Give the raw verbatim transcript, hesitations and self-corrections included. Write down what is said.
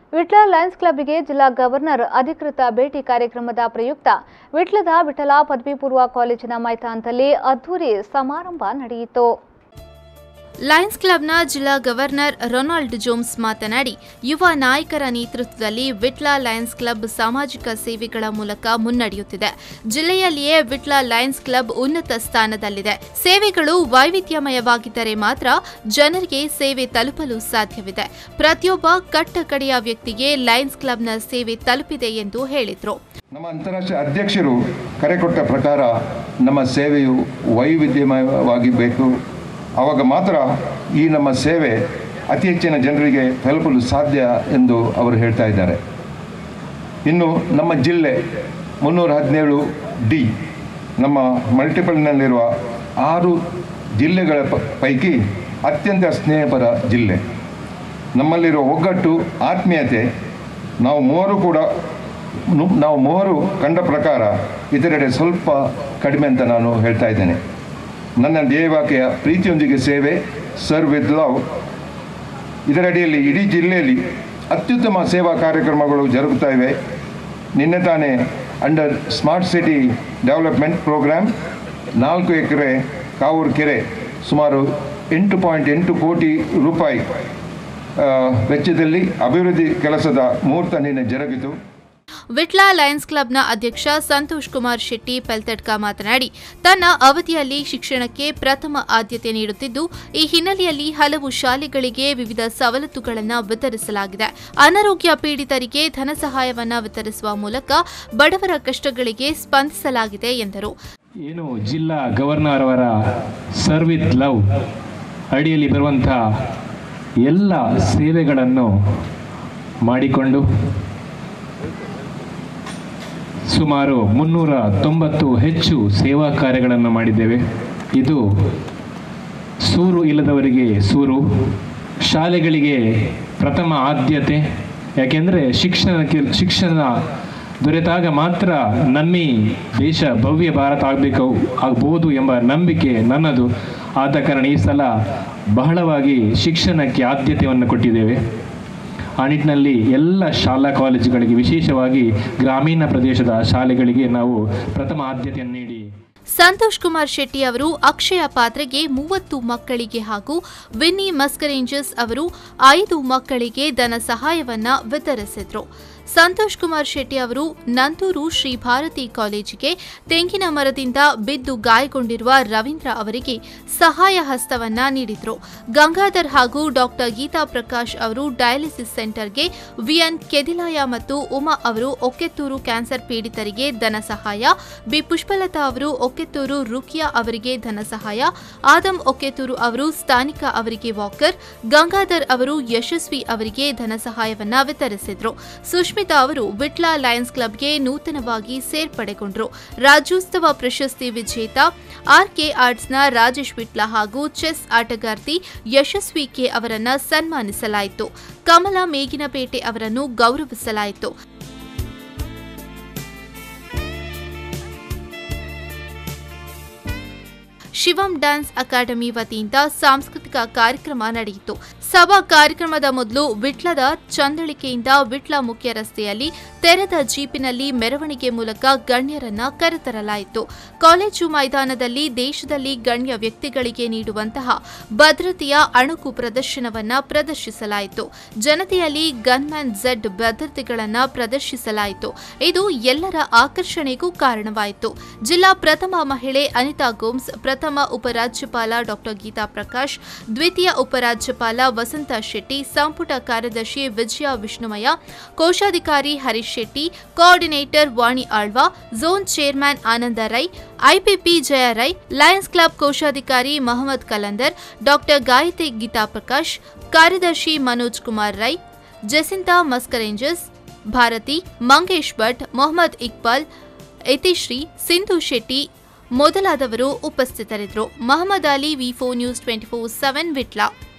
Vitla Lions ಕ್ಲಬ್ಗೆ ಜಿಲ್ಲಾ governor ಅಧಿಕೃತ ಭೇಟಿ ಕಾರ್ಯಕ್ರಮದ ಪ್ರಯುಕ್ತ ವಿಟ್ಲದ ವಿಠಲ ಪದವಿ ಪೂರ್ವ ಕಾಲೇಜಿನ ಮೈದಾನದಲ್ಲಿ ಅದ್ದೂರಿ ಸಮಾರಂಭ ನಡೆಯಿತು. ಲಯನ್ಸ್ ಕ್ಲಬ್ನ ಜಿಲ್ಲಾ ಗವರ್ನರ್ ರೊನಾಲ್ಡ್ ಜೋಮ್ಸ್ ಮಾತನಾಡಿ, ಯುವ ನಾಯಕರ ನೇತೃತ್ವದಲ್ಲಿ ವಿಟ್ಲ ಲಯನ್ಸ್ ಕ್ಲಬ್ ಸಾಮಾಜಿಕ ಸೇವೆಗಳ ಮೂಲಕ ಮುನ್ನಡೆಯುತ್ತಿದೆ. ಜಿಲ್ಲೆಯಲ್ಲಿಯೇ ವಿಟ್ಲ ಲಯನ್ಸ್ ಕ್ಲಬ್ ಉನ್ನತ ಸ್ಥಾನದಲ್ಲಿದೆ. ಸೇವೆಗಳು ವೈವಿಧ್ಯಮಯವಾಗಿದ್ದರೆ ಮಾತ್ರ ಜನರಿಗೆ ಸೇವೆ ತಲುಪಲು ಸಾಧ್ಯವಿದೆ. ಪ್ರತಿಯೊಬ್ಬ ಕಟ್ಟಕಡೆಯ ವ್ಯಕ್ತಿಗೆ ಲಯನ್ಸ್ ಕ್ಲಬ್ನ ಸೇವೆ ತಲುಪಿದೆ ಎಂದು ಹೇಳಿದರು. ನಮ್ಮ ಅಂತಾರಾಷ್ಟ್ರೀಯ ಅಧ್ಯಕ್ಷರು ಕರೆ ಕೊಟ್ಟ ಪ್ರಕಾರ ನಮ್ಮ ಸೇವೆಯು ವೈವಿಧ್ಯಮಯವಾಗಿರಬೇಕು. ಆವಾಗ ಮಾತ್ರ ಈ ನಮ್ಮ ಸೇವೆ ಅತಿ ಹೆಚ್ಚಿನ ಜನರಿಗೆ ತಲುಪಲು ಸಾಧ್ಯ ಎಂದು ಅವರು ಹೇಳ್ತಾ ಇದ್ದಾರೆ. ಇನ್ನು ನಮ್ಮ ಜಿಲ್ಲೆ ಮುನ್ನೂರ ಹದಿನೇಳು ಡಿ ನಮ್ಮ ಮಲ್ಟಿಪಲ್ನಲ್ಲಿರುವ ಆರು ಜಿಲ್ಲೆಗಳ ಪೈಕಿ ಅತ್ಯಂತ ಸ್ನೇಹಪರ ಜಿಲ್ಲೆ. ನಮ್ಮಲ್ಲಿರುವ ಒಗ್ಗಟ್ಟು, ಆತ್ಮೀಯತೆ ನಾವು ಮೂವರು ಕೂಡ ನಾವು ಮೂವರು ಕಂಡ ಪ್ರಕಾರ ಇದರೆಡೆ ಸ್ವಲ್ಪ ಕಡಿಮೆ ಅಂತ ನಾನು ಹೇಳ್ತಾ ಇದ್ದೇನೆ. ನನ್ನ ಧ್ಯೇಯವಾಕ್ಯ ಪ್ರೀತಿಯೊಂದಿಗೆ ಸೇವೆ, ಸರ್ವ್ ವಿತ್ ಲವ್. ಇದರಡಿಯಲ್ಲಿ ಇಡೀ ಜಿಲ್ಲೆಯಲ್ಲಿ ಅತ್ಯುತ್ತಮ ಸೇವಾ ಕಾರ್ಯಕ್ರಮಗಳು ಜರುಗುತ್ತಾ ಇವೆ. ನಿನ್ನೆ ತಾನೇ under smart city development programme ನಾಲ್ಕು ಎಕರೆ ಕಾವೂರು ಕೆರೆ ಸುಮಾರು ಎಂಟು ಪಾಯಿಂಟ್ ಎಂಟು ಕೋಟಿ ರೂಪಾಯಿ ವೆಚ್ಚದಲ್ಲಿ ಅಭಿವೃದ್ಧಿ ಕೆಲಸದ ಮುಹೂರ್ತ ನಿನ್ನೆ ಜರುಗಿತು. ವಿಟ್ಲ ಲಯನ್ಸ್ ಕ್ಲಬ್ನ ಅಧ್ಯಕ್ಷ ಸಂತೋಷ್ ಕುಮಾರ್ ಶೆಟ್ಟಿ ಪೆಲ್ತಡ್ಕ ಮಾತನಾಡಿ, ತನ್ನ ಅವಧಿಯಲ್ಲಿ ಶಿಕ್ಷಣಕ್ಕೆ ಪ್ರಥಮ ಆದ್ಯತೆ ನೀಡುತ್ತಿದ್ದು, ಈ ಹಿನ್ನೆಲೆಯಲ್ಲಿ ಹಲವು ಶಾಲೆಗಳಿಗೆ ವಿವಿಧ ಸವಲತ್ತುಗಳನ್ನು ವಿತರಿಸಲಾಗಿದೆ. ಅನಾರೋಗ್ಯ ಪೀಡಿತರಿಗೆ ಧನ ಸಹಾಯವನ್ನು ವಿತರಿಸುವ ಮೂಲಕ ಬಡವರ ಕಷ್ಟಗಳಿಗೆ ಸ್ಪಂದಿಸಲಾಗಿದೆ ಎಂದರು. ಏನು ಜಿಲ್ಲಾ ಗವರ್ನರ್ ಅವರ ಸರ್ವ್ ವಿತ್ ಲವ್ ಅಡಿಯಲ್ಲಿ ಬರುವಂತಹ ಎಲ್ಲ ಸೇವೆಗಳನ್ನು ಮಾಡಿಕೊಂಡು ಸುಮಾರು ಮುನ್ನೂರ ತೊಂಬತ್ತು ಹೆಚ್ಚು ಸೇವಾ ಕಾರ್ಯಗಳನ್ನು ಮಾಡಿದ್ದೇವೆ. ಇದು ಸೂರು ಇಲ್ಲದವರಿಗೆ ಸೂರು, ಶಾಲೆಗಳಿಗೆ ಪ್ರಥಮ ಆದ್ಯತೆ. ಯಾಕೆಂದರೆ ಶಿಕ್ಷಣಕ್ಕೆ ಶಿಕ್ಷಣ ದೊರೆತಾಗ ಮಾತ್ರ ನಮ್ಮ ದೇಶ ಭವ್ಯ ಭಾರತ ಆಗಬೇಕು ಆಗ್ಬೋದು ಎಂಬ ನಂಬಿಕೆ ನನ್ನದು. ಆದ ಕಾರಣ ಈ ಸಲ ಬಹಳವಾಗಿ ಶಿಕ್ಷಣಕ್ಕೆ ಆದ್ಯತೆಯನ್ನು ಕೊಟ್ಟಿದ್ದೇವೆ. ಆ ನಿಟ್ಟಿನಲ್ಲಿ ಎಲ್ಲ ಶಾಲಾ ಕಾಲೇಜುಗಳಿಗೆ, ವಿಶೇಷವಾಗಿ ಗ್ರಾಮೀಣ ಪ್ರದೇಶದ ಶಾಲೆಗಳಿಗೆ ನಾವು ಪ್ರಥಮ ಆದ್ಯತೆಯನ್ನು ನೀಡಿ. ಸಂತೋಷ್ ಕುಮಾರ್ ಶೆಟ್ಟಿ ಅವರು ಅಕ್ಷಯ ಪಾತ್ರೆಗೆ ಮೂವತ್ತು ಮಕ್ಕಳಿಗೆ ಹಾಗೂ ವಿನ್ನಿ ಮಸ್ಕರೇಂಜಸ್ ಅವರು ಐದು ಮಕ್ಕಳಿಗೆ ಧನ ಸಹಾಯವನ್ನ ವಿತರಿಸಿದ್ರು. ಸಂತೋಷ್ ಕುಮಾರ್ ಶೆಟ್ಟಿ ಅವರು ನಂತೂರು ಶ್ರೀ ಭಾರತಿ ಕಾಲೇಜಿಗೆ ತೆಂಗಿನ ಮರದಿಂದ ಬಿದ್ದು ಗಾಯಗೊಂಡಿರುವ ರವೀಂದ್ರ ಅವರಿಗೆ ಸಹಾಯ ಹಸ್ತವನ್ನ ನೀಡಿದ್ರು. ಗಂಗಾಧರ್ ಹಾಗೂ ಡಾಕ್ಟರ್ ಗೀತಾ ಪ್ರಕಾಶ್ ಅವರು ಡಯಾಲಿಸಿಸ್ ಸೆಂಟರ್ಗೆ, ವಿಎನ್ ಕೆದಿಲಾಯ ಮತ್ತು ಉಮಾ ಅವರು ಒಕ್ಕೆತ್ತೂರು ಕ್ಯಾನ್ಸರ್ ಪೀಡಿತರಿಗೆ ಧನ ಸಹಾಯ, ಬಿ ಪುಷ್ಪಲತಾ ಅವರು ಒಕ್ಕೆತ್ತೂರು ರುಕಿಯಾ ಅವರಿಗೆ ಧನ ಸಹಾಯ, ಆದಂ ಒಕ್ಕೆತ್ತೂರು ಅವರು ಸ್ಥಾನಿಕ ಅವರಿಗೆ ವಾಕರ್, ಗಂಗಾಧರ್ ಅವರು ಯಶಸ್ವಿ ಅವರಿಗೆ ಧನ ಸಹಾಯವನ್ನ ವಿತರಿಸಿದ್ರು. ಸುಷ್ಮಿತಾ ಅವರು ವಿಟ್ಲ ಲಯನ್ಸ್ ಕ್ಲಬ್ಗೆ ನೂತನವಾಗಿ ಸೇರ್ಪಡೆಗೊಂಡರು. ರಾಜ್ಯೋತ್ಸವ ಪ್ರಶಸ್ತಿ ವಿಜೇತ ಆರ್ಕೆ ಆರ್ಟ್ಸ್ನ ರಾಜೇಶ್ ವಿಟ್ಲ ಹಾಗೂ ಚೆಸ್ ಆಟಗಾರ್ತಿ ಯಶಸ್ವಿ ಕೆ ಅವರನ್ನು ಸನ್ಮಾನಿಸಲಾಯಿತು. ಕಮಲಾ ಮೇಗಿನಪೇಟೆ ಅವರನ್ನು ಗೌರವಿಸಲಾಯಿತು. ಶಿವಂ ಡ್ಯಾನ್ಸ್ ಅಕಾಡೆಮಿ ವತಿಯಿಂದ ಸಾಂಸ್ಕೃತಿಕ ಕಾರ್ಯಕ್ರಮ ನಡೆಯಿತು. ಸಭಾ ಕಾರ್ಯಕ್ರಮದ ಮೊದಲು ವಿಟ್ಲದ ಚಂದಳಿಕೆಯಿಂದ ವಿಟ್ಲ ಮುಖ್ಯ ರಸ್ತೆಯಲ್ಲಿ ತೆರೆದ ಜೀಪಿನಲ್ಲಿ ಮೆರವಣಿಗೆ ಮೂಲಕ ಗಣ್ಯರನ್ನ ಕರೆತರಲಾಯಿತು. ಕಾಲೇಜು ಮೈದಾನದಲ್ಲಿ ದೇಶದಲ್ಲಿ ಗಣ್ಯ ವ್ಯಕ್ತಿಗಳಿಗೆ ನೀಡುವಂತಹ ಭದ್ರತೆಯ ಅಣುಕು ಪ್ರದರ್ಶನವನ್ನ ಪ್ರದರ್ಶಿಸಲಾಯಿತು. ಜನತೆಯಲ್ಲಿ ಗನ್ಮ್ಯಾನ್ ಝೆಡ್ ಭದ್ರತೆಗಳನ್ನು ಪ್ರದರ್ಶಿಸಲಾಯಿತು. ಇದು ಎಲ್ಲರ ಆಕರ್ಷಣೆಗೂ ಕಾರಣವಾಯಿತು. ಜಿಲ್ಲಾ ಪ್ರಥಮ ಮಹಿಳೆ ಅನಿತಾ ಗೋಮ್ಸ್, ಪ್ರಥಮ ಉಪರಾಜ್ಯಪಾಲ ಡಾಕ್ಟರ್ ಗೀತಾ ಪ್ರಕಾಶ್, ದ್ವಿತೀಯ ಉಪರಾಜ್ಯಪಾಲ ವಸಂತ ಶೆಟ್ಟಿ, ಸಂಪುಟ ಕಾರ್ಯದರ್ಶಿ ವಿಜಯ ವಿಷ್ಣುಮಯ್ಯ, ಕೋಶಾಧಿಕಾರಿ Harish Shetty, coordinator Vani Alva, zone chairman Ananda Rai, IPP Jaya Rai, Lions Club ಕೋಶಾಧಿಕಾರಿ ಮಹಮ್ಮದ್ ಕಲಂದರ್, ಡಾಕ್ಟರ್ ಗಾಯತ್ರಿ ಗೀತಾ ಪ್ರಕಾಶ್, ಕಾರ್ಯದರ್ಶಿ ಮನೋಜ್ ಕುಮಾರ್ ರೈ, ಜೆಸಿಂತಾ ಮಸ್ಕರೇಂಜಸ್, ಭಾರತಿ, ಮಂಗೇಶ್ ಭಟ್, ಮೊಹಮ್ಮದ್ ಇಕ್ಬಾಲ್, ಯತಿಶ್ರೀ, ಸಿಂಧು ಶೆಟ್ಟಿ ಮೊದಲಾದವರು ಉಪಸ್ಥಿತರಿದ್ದರು. Mahammad Ali, V four news twenty four seven Vitla.